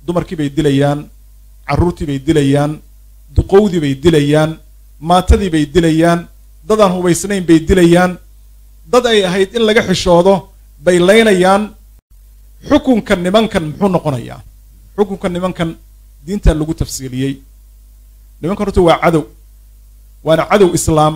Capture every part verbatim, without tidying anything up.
dumarkii bay dilayaan, carruurtii bay dilayaan, duqowdii bay dilayaan, maatadii bay dilayaan, dad aan hubaysnayn bay dilayaan, dad ay ahayd in laga xishoodo bay laynayaan. xukunka nimankan muxuu noqonayaa? xukunka nimankan diinta lagu tafsiiliyey. nimankan horta waa cadow, waana cadow islaam.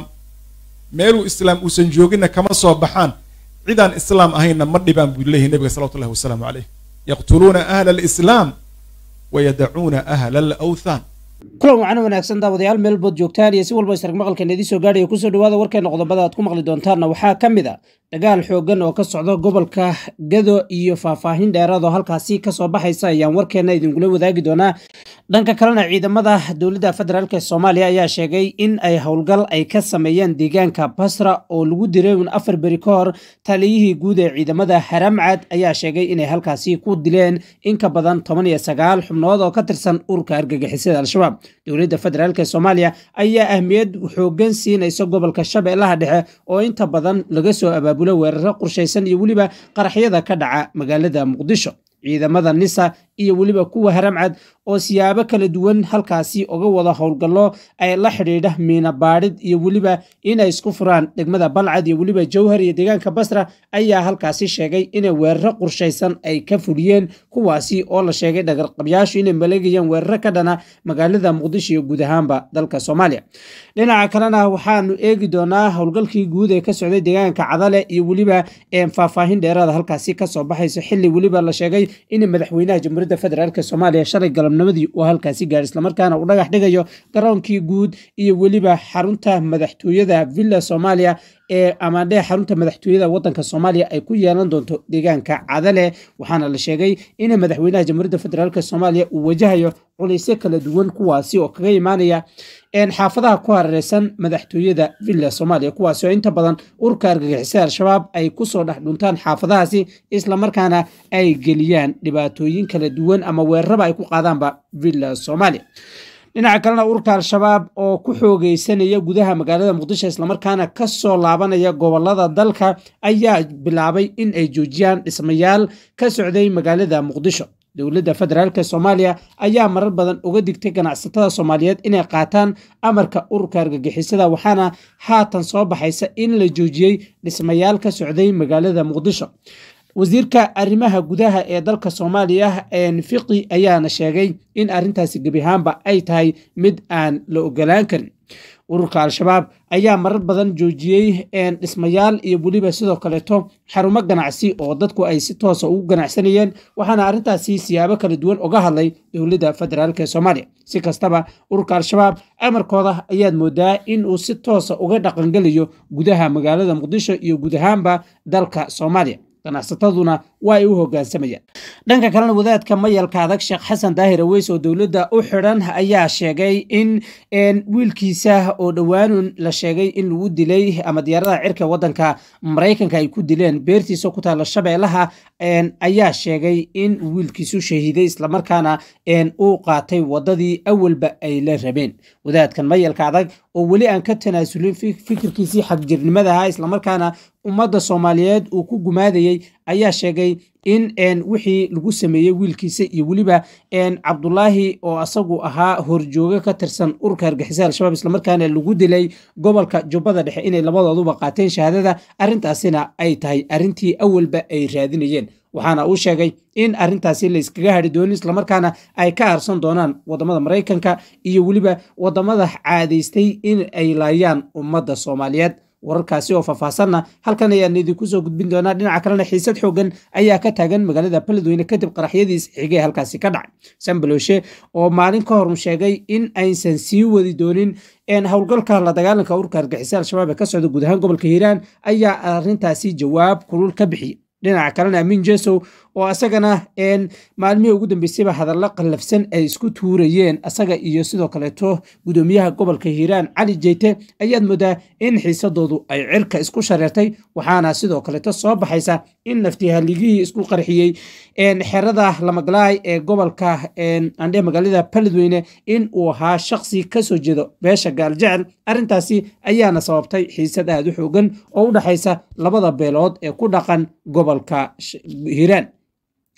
meeluu islaam uusan jooginna kama soo baxaan, cidaan islaam ahayna ma dhibaan buu leeyahay nabiga salawatu llahi wasalaamu calayh. yaqtuluuna ahla alislaam wayadacuuna ahla alawthaan. kulan wacan wanaagsan daawadayaal meel bood joogtaan iyo si walba isarag maqalkeena idin soo gaadhaya kusoo dhawaada warkeena qodobada aad ku maqli doontaanna waxaa ka mid a dagaal xoogan oo ka socda gobolka Gado iyo faahfaahin dheeraad oo halkaasi ka soo baxaysa ayaan warkeena idinkula wadaagi doonaa. dhanka kalena ciidamada dowladda federaalka Soomaaliya ayaa sheegay in ay howlgal ay ka sameeyeen deegaanka Basra oo lagu diray afar beri ka hor. taliyihii guud ee ciidamada Haramcad ayaa sheegay inay halkaasi ku dileen in ka badan toban iyo sagaal xubnood oo ka tirsan ururka argagixisada Al-Shabaab. dowladda federaalka Soomaaliya ayaa ahmiyad xoogan siinaysa gobolka Shabeellaha Dhexe oo inta badan laga soo abaabulo weeraro qorshaysan iyo waliba qaraxyada ka dhaca magaalada Muqdisho. ciidamada Nisa iyo waliba kuwa Haramcad oo siyaabo kala duwan halkaasi uga wada howlgallo ay la xiriidha miina baadhid iyo waliba inay isku furaan degmada Balcad iyo waliba Jowhar iyo deegaanka Basra ayaa halkaasi sheegay inay weeraro qorshaysan ay ka fuliyeen, kuwaasi oo la sheegay dhagarqabyaashu inay maleegayaan weeraro ka dhana magaalada Muqdisho iyo guud ahaanba dalka Soomaaliya. dhinaca kalena waxaanu eegi doonaa howlgalkii guud ee ka socday deegaanka Cadale iyo waliba faahfaahin dheeraad halkaasi ka soo baxaysa xilli waliba la sheegay in madaxweynaha jamhuuriyadda federaalka Soomaaliya shalay galabnimadii uu halkaasi gaaray isla markaana uu dhagax dhigayo garoonkii guud iyo waliba xarunta madaxtooyada Villa Soomaaliya ee amaandhe xarunta madaxtooyada wadanka Soomaaliya ay ku yeelan doonto deegaanka Cadale. waxaana la sheegay in madaxweynaha jamhuuriyadda federaalka Soomaaliya uu wajahayo culaysyo kala duwan kuwaasi oo kaga imaanaya een xaafadaha ku hareeraysan madaxtooyada Villa Soomaaliya, kuwaasi oo inta badan ururka argagixisada Al-Shabaab ay ku soo dhex dhuntaan xaafadahaasi isla markaana ay geliyaan dhibaatooyin kala duwan ama weeraraba ay ku qaadaanba Villa Soomaaliya. dhinaca kalena ururka Al-Shabaab oo ku xoogeysanaya gudaha magaalada Muqdisho isla markaana ka soo laabanaya gobolada dalka ayaa bilaabay in ay joojiyaan dhismayaal ka socday magaalada Muqdisho. dowladda federaalka Soomaaliya ayaa marar badan uga digtay ganacsatada Soomaaliyeed inay qaataan amarka ururka argagixisada, waxaana haatan soo baxaysa in la joojiyay dhismayaal ka socday magaalada Muqdisho. wasiirka arrimaha gudaha ee dalka Soomaaliya een Fiqi ayaana sheegay in arrintaasi gebi ahaanba ay tahay mid aan la ogolaan karin. ururka Al-Shabaab ayaa marar badan joojiyay een dhismayaal iyo waliba sidoo kaleeto xarumo ganacsi oo dadku ay si toos ah ugu ganacsanayeen, waxaana arrintaasi siyaabo kala duwan uga hadlay dowladda federaalka Soomaaliya. si kastaba ururka Al-Shabaab amarkooda ayaad moodaa in uu si toos ah uga dhaqangeliyo gudaha magaalada Muqdisho iyo guud ahaanba dalka Soomaaliya, ganacsataduna waa ay u hoggaansamayaan. dhanka kalena wadaadka mayalka adag Sheekh Xasan Daahir Aweys oo dowladda u xidhan ayaa sheegay in wiilkiisa oo dhowaan la sheegay in lagu dilay ama diyaaradaha cirka wadanka Mareykanka ay ku dileen beertiisa ku taala Shabeellaha, ayaa sheegay in wiilkiisu shahiiday isla markaana uu qaatay wadadii awalba ay la rabeen. wadaadkan mayalka adag oo weli aan ka tanaasulin fikirkiisii xagjirnimada ahaa isla markaana ummadda Soomaaliyeed uu ku gumaadayay ayaa sheegay in een wixii lagu sameeyay wiilkiisa iyo waliba een Cabdullaahi oo asagu ahaa horjooga ka tirsan ururka argagixisada Al-Shabaab isla markaana lagu dilay gobolka Jubbada Dhexe inay labadooduba qaateen shahaadada, arrintaasina ay tahay arrintii awalba ay raadinayeen. waxaana uu sheegay in arrintaasi la iskaga hari doonin isla markaana ay ka harsan doonaan wadamada Mareykanka iyo waliba wadamada caadaystay in ay laayaan ummadda Soomaaliyeed. wararkaasi oo faahfaahsanna halkan ayaan idinku soo gudbin doonaa. dhinaca kalena xiisad xoogan ayaa ka taagan magaalada Beledweyne kadib qaraxyadiis xigay halkaasi ka dhacay. Sambaloshe oo maalin ka hor sheegay in aysan sii wadi doonin een howlgalka la dagaalanka ururka argagixisada Al-Shabaab ee ka socda guud ahaan gobolka Hiiraan ayaa arrintaasi jawaab kulul ka bixiyay. dhinaca kalena Amin Jesow oo asagana een maalmihii ugu dambeysay hadallo qallafsan ay isku tuurayeen asaga iyo sidoo kaleeto gudoomiyaha gobolka Hiiraan Cali Jeyte ayaad moodaa in xiisadoodu ay cirka isku shareertay, waxaana sidoo kaleeto soo baxaysa in naftihaligii isku qarxiyay een xerada Lamaglaay ee gobolka een andhe magaalada Beledweyne in uu ahaa shakhsi ka soo jeedo beesha Gaaljecel. arrintaasi ayaana sababtay xiisad aad u xoogan oo u dhaxaysa labada beelood ee ku dhaqan gobolka Hiiraan.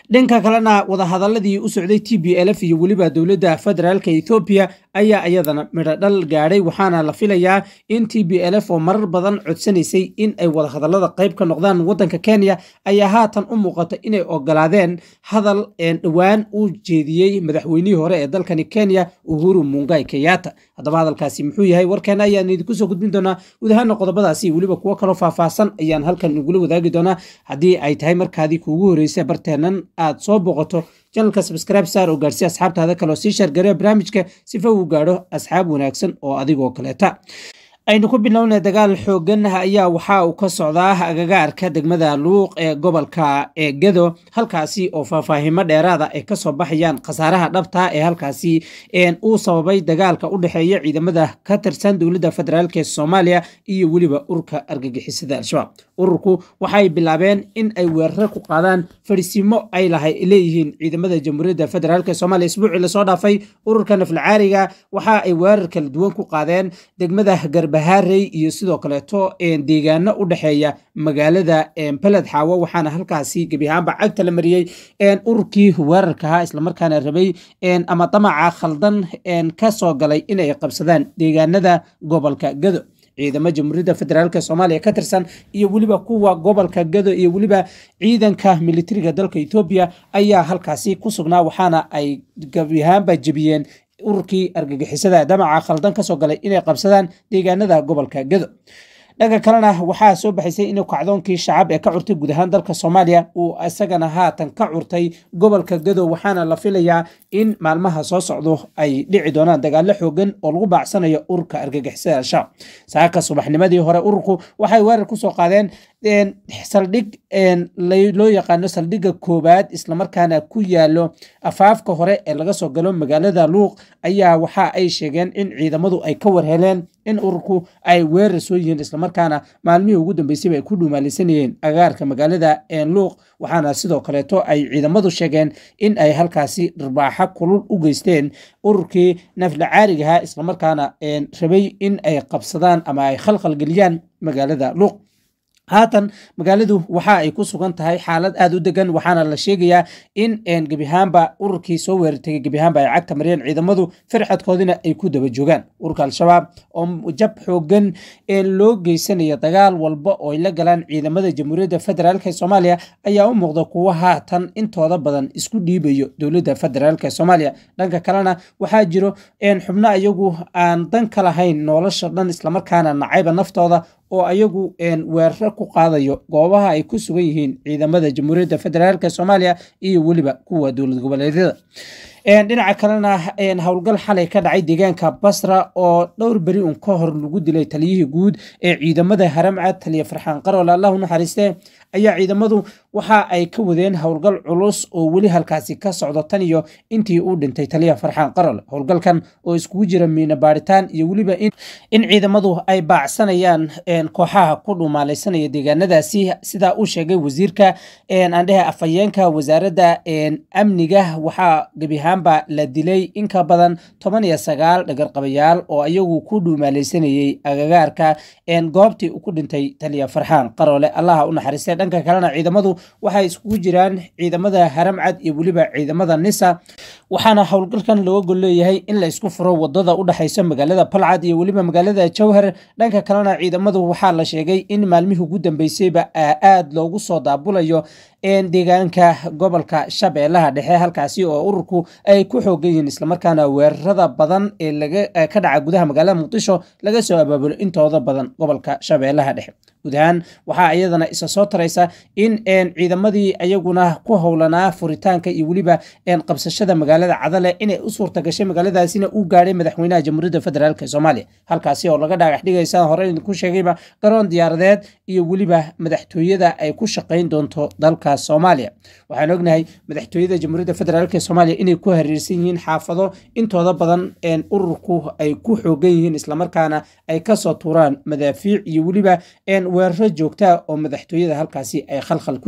dhanka kalena wadahadaladii u socday T B L F iyo weliba dowladda federaalka Ethiopia ayaa iyadana midho dhal gaadhay waxaana la filayaa in T B L F oo marar badan codsanaysay in ay wadahadalada qayb ka noqdaan wadanka Kenya ayaa haatan u muuqata inay ogolaadeen hadal dhawaan uu jeediyey madaxweynihii hore ee dalkani Kenya Uhuru Muigai Kenyatta. haddaba hadalkaasi muxuu yahay warkeena ayaan idinku soo gudbin doonaa guud ahaan qodobadaasi weliba kuwa kale faahfaahsan ayaan halkan igula wadaagi doonaa haddii ay tahay markaadii kuugu horeysay barteenan aad soo boqoto channelka subscribe saar oo gaarsi asxaabtaada kale oo sii share gareeya barnaamijka si uu gaadho asxaab wanaagsan oo adigoo kaleeta aynu ku bilownay dagaal xoogan ayaa waxa uu ka socdaa agagaarka degmada Luuq ee gobolka ee Gado halkaasi oo faahfaahimo dheeraada ay ka soo baxayaan khasaaraha dhabta ee halkaasi een uu sababay dagaalka u dhaxeeya ciidamada ka tirsan dowladda federaalka Soomaaliya iyo waliba urka argagixisada Al-Shabaab. ururku waxay bilaabeen in ay weerar ku qaadaan fariisimo ay leeyihiin ciidamada jamhuuriyadda federaalka Soomaaliya isbuucii la soo dhaafay. ururka naflacaariga waxa ay weerar kala duwan ku qaadeen degmada Garba Harey iyo sidoo kale to een deegaano u dhaxeeya magaalada een Balad Xaawo waxaana halkaasi gabi ahaanba cagta la mariyay een ururkii weerarka isla markaana rabay een ama damaca khaldan een ka soo galay inay qabsadaan deegaanada gobolka Gado. ciidamada jamhuuriyadda federaalka Soomaaliya ka tirsan iyo waliba kuwa gobolka Gado iyo waliba ciidanka militariga dalka Ethiopia ayaa halkaasi ku sugnaa waxaana ay gabi ahaanba jabiyeen ururkii argagixisada damaca khaldan ka soo galay inay qabsadaan deegaanada gobolka Gado. dhanka kalena waxaa soo baxaysay in kacdoonkii shacab ee ka curtay guud ahaan dalka Soomaaliya uu asagana haatan ka curtay gobolka Gado waxaana la filayaa in maalmaha soo socdo ay dhici doonaan dagaalo xoogan oo lagu baacsanayo ururka argagixisada Al-Shabaab. saaka subaxnimadii hore ururku waxay weerar ku soo qaadeen een saldhig een loo yaqaano saldhigga koobaad isla markaana ku yaalo afaafka hore ee laga soo galo magaalada Luuq ayaa waxa ay sheegeen in ciidamadu ay ka warheleen in ururku ay weerar soo yihiin isla markaana maalmihii ugu dambeysay ay ku dhuumaalaysanayeen agaarka magaalada een Luuq waxaana sidoo kale to ay ciidamadu sheegeen in ay halkaasi dharbaaxa kulul u geysteen ururkii naflacaariga isla markaana een rabay in ay qabsadaan ama ay khalkhal geliyaan magaalada Luuq. haatan magaaladu waxa ay ku sugan tahay xaalad aad u degan waxaana la sheegayaa in een gabi ahaanba ururkii soo weerartay gabi ahaanba ay cagta mariyeen ciidamadu firxadkoodina ay ku daba joogaan. ururka Al-Shabaab oo jab xoogan ee loo geysanayo dagaal walba oo ay la galaan ciidamada jamhuuriyadda federaalka Soomaaliya ayaa u muuqda kuwa haatan intooda badan isku dhiibayo dowladda federaalka Soomaaliya. dhanka kalena waxaa jiro een xubno ayagu aan dan ka lahayn nolosha dhan isla markaana nacayba naftooda oo ayagu een weerar ku qaadayo goobaha ay ku sugan yihiin ciidamada jamhuuriyadda federaalka Soomaaliya iyo waliba kuwa dowlad goboleedyada. een dhinaca kalena een howlgal xalay ka dhacay deegaanka Basra oo dhowr bari un ka hor lagu dilay taliyihii guud ee ciidamada Haramcad taliye Farxaan Qaroole Allah u naxariistay ayaa ciidamadu waxa ay ka wadeen howlgal culus oo wali halkaasi ka socdo tan iyo intii uu dhintay taliye Farxaan Qaroole. howlgalkan oo iskugu jira miina baaritaan iyo waliba in in ciidamadu ay baacsanayaan een kooxaha ku dhumaalaysanaya deegaanadaasi sida uu sheegay wasiirka een andhaha afayeenka wasaaradda een amniga waxa gabi ahaanba la dilay in ka badan toban iyo sagaal dhagar qabayaal oo ayagu ku dhumaalaysanayay agagaarka een goobtii uu ku dhintay taliye Farxaan Qaroole Allah u naxariistay. dhanka kalena ciidamadu waxay iskugu jiraan ciidamada Haramcad iyo waliba ciidamada Nisa waxaana howlgalkan loo gol leeyahay in la isku furo wadada u dhaxaysa magaalada Balcad iyo waliba magaalada Jowhar. dhanka kalena ciidamadu waxa la sheegay in maalmihii ugu dambeysayba aad loogu soo daabulayo een deegaanka gobolka Shabeellaha Dhexe halkaasi oo ururku ay ku xoogan yihiin isla markaana weerarada badan ee laga ka dhaca gudaha magaalada Muqdisho laga soo abaabulo intooda badan gobolka Shabeellaha Dhexe. gudahaan waxa iyadana isa soo taraysa in een ciidamadii ayaguna ku howlanaa furitaanka iyo waliba een qabsashada magaalada Cadale inay u suurta gashay magaaladaasina uu gaaray madaxweynaha jamhuuriyadda federaalka Soomaaliya halkaasi oo laga dhagax dhigaysa hore ku sheegayba garoon diyaaradeed iyo waliba madaxtooyada ay ku shaqeyn doonto dalka Soomaaliya. waxaan ognahay madaxtooyada jamhuuriyadda federaalka Soomaaliya inay ku hareersan yihiin xaafado intooda badan een ururku ay ku xoogan yihiin isla markaana ay ka soo tuuraan madaafiic iyo waliba een weeraro joogta oo madaxtooyada halkaasi ay khalkhal ku jirto.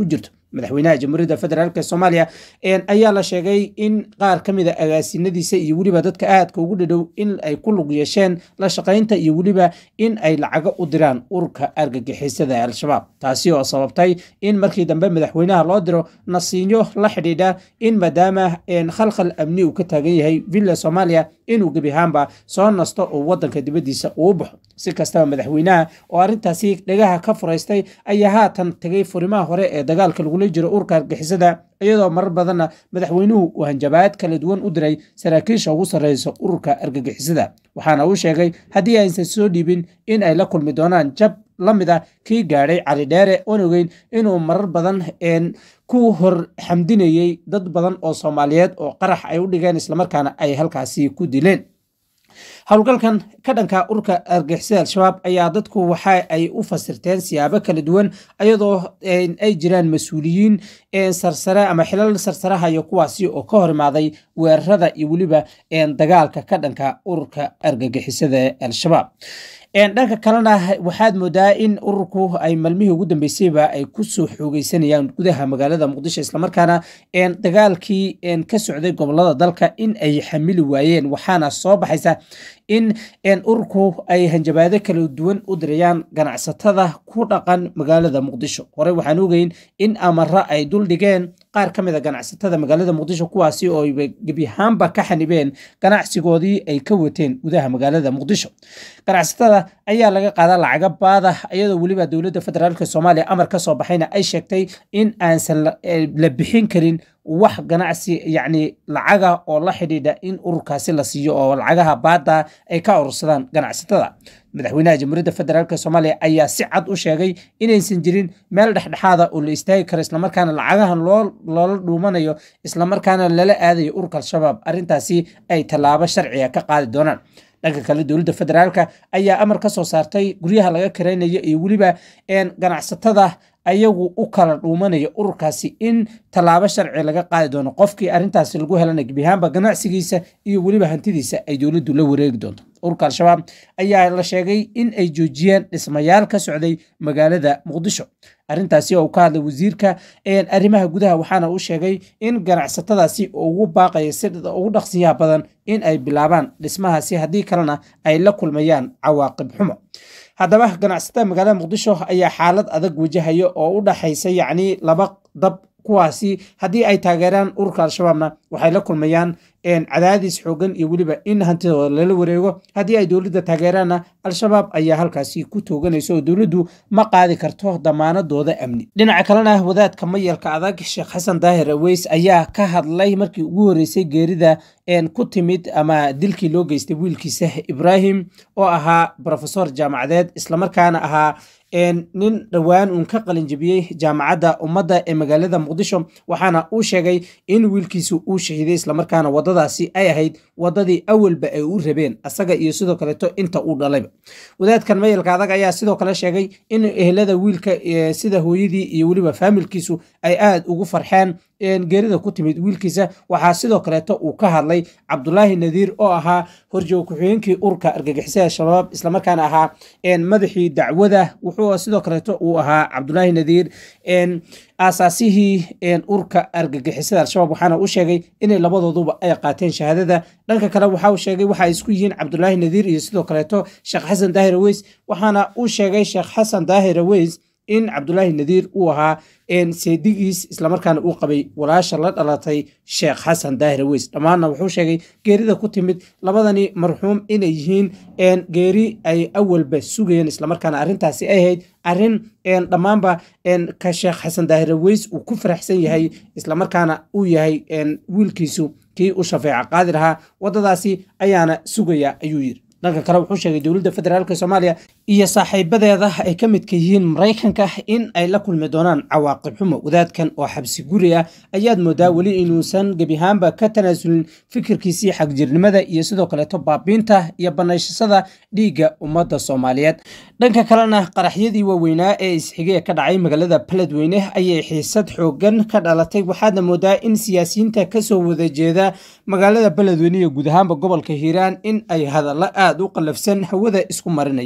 madaxweynaha jamhuuriyadda federaalk soomaaliya ayaa la sheegay in qaar ka mid a agaasinadiisa iyo weliba dadka aadka ugu dhadhow in ay ku lug yeesheen la shaqaynta iyo weliba in ay lacago u diraan ururka argagixisada al-shabaab, taasi oo sababtay in markii dambe madaxweynaha loo diro nasiinyo la xidhiidha in maadaama khalkhal amni uu ka taagan yahay villa soomaaliya inuu gebi ahaanba soo nasto oo wadanka dibadiisa uu baxo. si kastaba madaxweynaha oo arrintaasi dhagaha ka furaystay ayaa haatan tegay furimaha hore ee dagaalka lagula jiro ururka argagixisada, iyadoo marar badanna madaxweynuhu uu hanjabaad kala duwan u diray saraakiisha ugu sarreysa ururka argagixisada, waxaana uu sheegay haddii aysan soo dhiibin in ay la kulmi doonaan jab la mid a kii gaadhay cali dheere oon ogeyn inuu marar badan ku hor xamdinayey dad badan oo soomaaliyeed oo qarax ay u dhigeen islamarkaana ay halkaasi ku dileen. howlgalkan ka dhanka ururka argagixisada al-shabaab ayaa dadku waxa ay u fasirteen siyaabo kala duwan, iyadoo ay jiraan mas-uuliyiin sarsare ama xilal sarsarahayo kuwaasi oo ka hor imaaday weerarada iyo weliba dagaalka ka dhanka ururka argagixisada al-shabaab. dhanka kalena waxaad moodaa in ururku ay maalmihii ugu dambeysayba ay kusoo xoogeysanayaan gudaha magaalada muqdisho, islamarkaana dagaalkii ka socday gobolada dalka in ay xamili waayeen, waxaana soo baxaysa in ururku ay hanjabaado kala duwan u dirayaan ganacsatada ku dhaqan magaalada muqdisho. horey waxaan ogeyn in amara ay dul dhigeen qaar ka mid a ganacsatada magaalada muqdisho, kuwaasi oo gebi ahaanba ka xanibeen ganacsigoodii ay ka wateen gudaha magaalada muqdisho. ganacsatada ayaa laga qaadaa lacaga baada, iyadoo weliba dowladda federaalk soomaaliya amar ka soo baxayna ay sheegtay in aansan la bixin karin wax ganacsi yacni lacaga oo la xidhiidha in ururkaasi la siiyo oo lacagaha baada ay ka urursadaan ganacsatada. madaxweynaha jamhuuriyadda federaalk soomaaliya ayaa si cad u sheegay inaysan jirin meel dhexdhexaada oo la istaagi karo, islamarkaana lacagahan loola dhuumanayo islamarkaana lala aadayo ururka al-shabaab, arrintaasi ay tallaabo sharciga ka qaadi doonaan. dhanka kale dowladda federaalka ayaa amar ka soo saartay guryaha laga karaynayo iyo weliba ganacsatada ayagu u kala dhuumanaya ururkaasi in tallaabo sharci laga qaadi doono qofkii arrintaasi lagu helana gebi ahaanba ganacsigiisa iyo weliba hantidiisa ay dowladdu la wareegi doonto. ururka al-shabaab ayaa la sheegay in ay joojiyeen dhismayaal ka socday magaalada muqdisho, arrintaasi oo ka hadlay wasiirka arrimaha gudaha, waxaana uu sheegay in ganacsatadaasi ugu baaqaya sida ugu dhaqsiyaha badan in ay bilaabaan dhismahaasi, haddii kalena ay la kulmayaan cawaaqib xumo. haddaba ganacsatada magaalada muqdisho ayaa xaalad adag wajahaya oo u dhaxaysa yacni laba dab, kuwaasi haddii ay taageeraan ururka al-shabaabna waxay la kulmayaan cadaadis xoogan iyo weliba in hantidooda lala wareego, haddii ay dowladda taageeraanna al-shabaab ayaa halkaasi ku tooganaysa oo dowladdu ma qaadi karto damaanadooda amni. dhinaca kalena wadaadka mayalka adag sheekh xasan daahir aweys ayaa ka hadlay markii ugu horeysay geerida ku timid ama dilkii loo geystay wiilkiisa ibraahim oo ahaa brofesor jaamacadeed islamarkaana ahaa nin dhowaan uun ka qalinjabiyey jaamacadda ummadda ee magaalada muqdisho, waxaana uu sheegay in wiilkiisu uu shahiiday islamarkaana wadadaasi ay ahayd wadadii awalba ay u rabeen asaga iyo sidoo kaleeto inta uu dhalayba. wadaadkan mayalka adag ayaa sidoo kale sheegay in ehelada wiilka sida hooyadii iyo weliba faamilkiisu ay aad ugu farxeen geerida ku timid wiilkiisa. waxaa sidoo kaleeto uu ka hadlay cabdulaahi nadiir oo ahaa horjoog ku-xigeenkii ururka argagixisada al-shabaab islamarkaana ahaa madaxii dacwada, wuxuu sidoo kaleeto uu ahaa cabdulaahi nadiir aasaasihii ururka argagixisada al-shabaab, waxaana uu sheegay inay labadooduba ay qaateen shahaadada. dhanka kale waxa uu sheegay waxa ay isku yihiin cabdulaahi nadiir iyo sidoo kaleeto sheekh xasan daahir aweys, waxaana uu sheegay sheekh xasan daahir aweys in cabdulaahi nadiir uu ahaa seedigiis islamarkaana uu qabay walaasha la dhalatay sheekh xasan daahir aweys. dhammaanna wuxuu sheegay geerida ku timid labadani marxuum inay yihiin geeri ay awalba sugayeen, islamarkaana arrintaasi ay ahayd arrin dhammaanba ka sheekh xasan daahir aweys uu ku faraxsan yahay, islamarkaana uu yahay wiilkiisu kii u shafeeca qaadi lahaa, wadadaasi ayaana sugaya ayuu yidhi. dhanka kale wuxuu sheegay dowladda federaalk soomaaliya iyo saaxiibadeeda ay ka midka yihiin maraykanka in ay la kulmi doonaan cawaaqib xumo. wadaadkan oo xabsi guri ah ayaad moodaa weli inuusan gebi ahaanba ka tanaasulin fikirkiisii xagjirnimada iyo sidoo kaleeto baabiinta iyo banaysashada dhiigga ummadda soomaaliyeed. dhanka kalena qaraxyadii waaweynaa ee isxigee ka dhacay magaalada beledweyne ayay xiisad xoogan ka dhalatay, waxaadna moodaa in siyaasiyiinta kasoo wada jeeda magaalada beledweyne iyo guud ahaanba gobolka hiiraan in ay hadalla aad u qallafsan hawada isku marinayaan.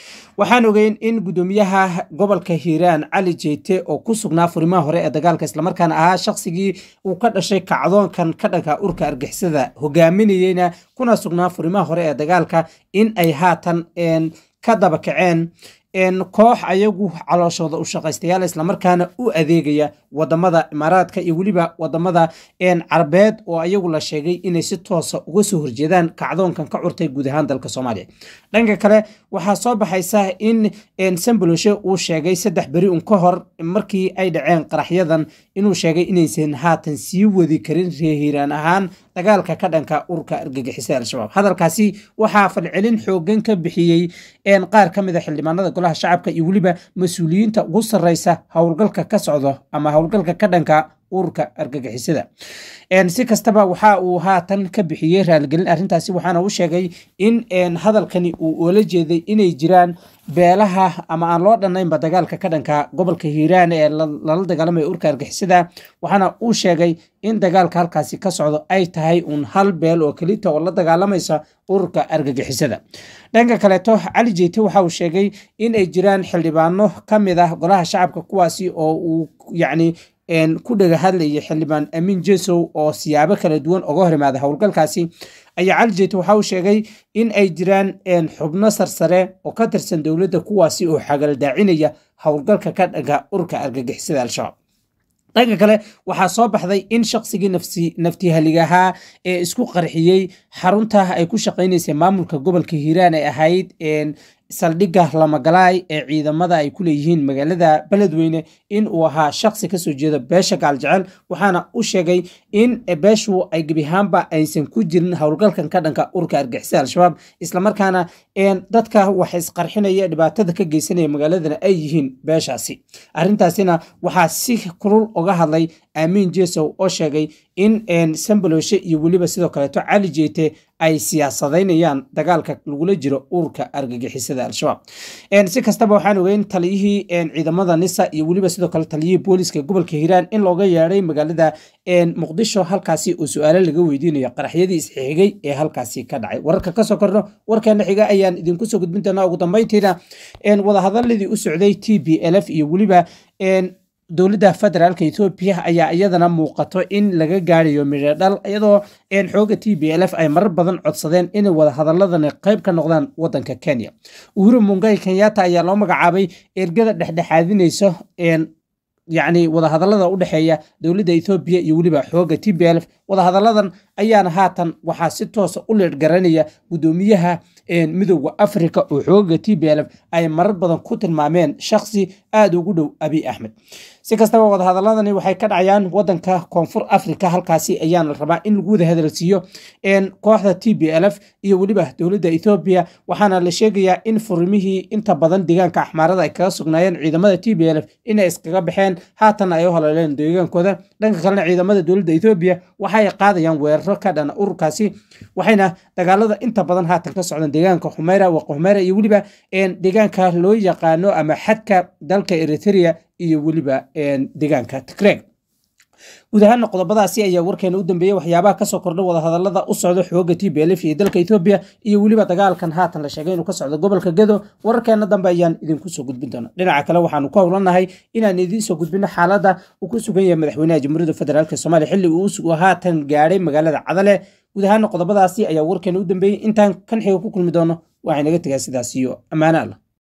waxaan ogeyn in gudoomiyaha gobolka Hiiraan Cali Jeete oo ku sugnaa furimaha hore ee dagaalka isla markaana ahaa shaqsigii uu ka dhashay kacdoonkan ka dhanka urka argixisada hogaaminayna kuna sugnaa furimaha hore ee dagaalka in ay haatan een ka daba kaceen een koox ayagu calooshooda u shaqaystayaal isla markaana u adeegaya wadamada Imaaraadka iyo waliba wadamada een Carbeed oo ayagu la sheegay inay si toos ah uga soo horjeedaan kacdoonkan ka curtay guud ahaan dalka Soomaaliya. dhanka kale waxaa soo baxaysa in een Sambulushe uu sheegay saddex bari un ka hor markii ay dhaceen qaraxyadan inuu sheegay inaysan haatan sii wadi karin reer Hiiraan ahaan dagaalka ka dhanka urka argagixisada al-shabaab. hadalkaasi waxaa falcelin xoogan ka bixiyay een qaar ka mid ah xildhibaanada golaha shacabka iyo waliba mas'uuliyiinta ugu sareysa howlgalka ka socdo ama howlgalka ka dhanka urka argagixisada. een si kastaba waxa uu haatan ka bixiyay raalgelin arrintaasi waxaana uu sheegay in een hadalkani uu oola jeeday inay jiraan beelaha ama aan loo dhanaynba dagaalka ka dhanka gobolka Hiiraan ee lala dagaalamay urka argagixisada waxaana uu sheegay in dagaalka halkaasi ka socdo ay tahay un hal beel oo kaliya oo la dagaalamaysa urka argagixisada. dhanka kale to Cali Jeete waxa uu sheegay in ay jiraan xildhibaano kamid ah golaha shacabka kuwaasi oo uu yacni een ku dhaga hadlay xildhibaan Amin Jesow oo siyaabo kala duwan uga horimaada howlgalkaasi ayaa Cali Jeete waxa uu sheegay in ay jiraan een xubno sarsare oo ka tirsan dawladda kuwaasi oo xagal daacinaya howlgalka ka dhanka urka argagixisada al-shabaab. dhanka kale waxaa soo baxday in shaqsigii nafsi nafti haligaha ee isku qarxiyay xarunta ay ku shaqeynaysa maamulka gobolka Hiiraan ay ahayd een saldhigga Lamagalaay ee ciidamada ay ku leeyihiin magaalada Beledweyne in uu ahaa shaqsi ka soo jeeda beesha Gaaljecel waxaana uu sheegay in beeshu ay gabihaanba aysan ku jirin howlgalkan ka dhanka urka argixisada al-shabaab isla markaana een dadka wax isqarxinaya dhibaatada ka geysanaya magaaladana ay yihiin beeshaasi. arrintaasina waxaa si kulul uga hadlay Amin Jesow oo sheegay in een Sambulushe iyo waliba sidoo kale to Cali Jeete ay siyaasadeynayaan dagaalka lagula jiro urka argagixisada al-shabaab. een si kastaba waxaan ogeyn taliyihii een ciidamada Nisa iyo waliba sidoo kale taliyihii booliska gobolka Hiiraan in looga yeeray magaalada een Muqdisho halkaasi oo su'aalo laga weydiinayo qaraxyadii isxigay ee halkaasi ka dhacay. wararka ka soo kordho warkeena xiga ayaan idinku soo gudbin doonaa ugu dambeyntiina een wada hadaladii u socday T P L F iyo waliba een dowladda federaalka Ethiopia ayaa iyadana muuqato in laga gaarayo midho dhal iyadoo een xooga T P L F ay marar badan codsadeen in wada hadaladani qayb ka noqdaan wadanka Kenya. Uhuru Muigai Kenyatta ayaa loo magacaabay ergada dhexdhexaadinayso een يعني wada hadallada u dhaxeeya dawladda Ethiopia iyo waliba xooga T P L F wada hadalladan ayaana haatan waxa si toos ah u leer garanaya gudoomiyaha ee midowga Afrika oo xooga T P L F ay marar badan ku tilmaameen shakhsi aad ugu dhow Abiy Ahmed. si kastaba wada hadaladani waxay ka dhacayaan wadanka Koonfur Afrika halkaasi ayaana rabaa in lagu wada hadalsiiyo een kooxda T P L F iyo waliba dawladda Ethiopia waxaana la sheegayaa in furmihii inta badan deegaanka Axmaarada ay kaga sugnaayeen ciidamada T P L F inay iskaga baxeen haatan ay u haleeleen deegaankooda. dhanka kale ciidamada dawladda Ethiopia waxay qaadayaan weeraro ka dhan urkaasi waxayna dagaalada inta badan haatan ka socdaan deegaanka Xumeera wa Xumeera iyo waliba een deegaanka loo yaqaano ama xadka dalka Eritrea iyo waliba een deegaanka Tigray. guud ahaan qodobadaasi ayaa warkeena u dambeeyay waxyaabaha ka soo kordhay wada hadallada u socda xooga T P L F iyo dalka Ethiopia iyo waliba dagaalkan haatan la sheegay inuu ka socdo gobolka Gedo. wararkeena dambe ayaan idinku soo gudbin doonaa. dhinaca kale waxaanu ku howlanahay inaan idin soo gudbino xaaladda uu ku sugan yahay madaxweynaha Jamhuuriyadda Federaalka Soomaaliya xilli uu haatan gaaray magaalada Cadale. guud ahaan qodobadaasi ayaa warkeena u dambeeyay intaan kan xiga ku kulmi doono waxay naga tagaa sidaas iyo amaana Allah.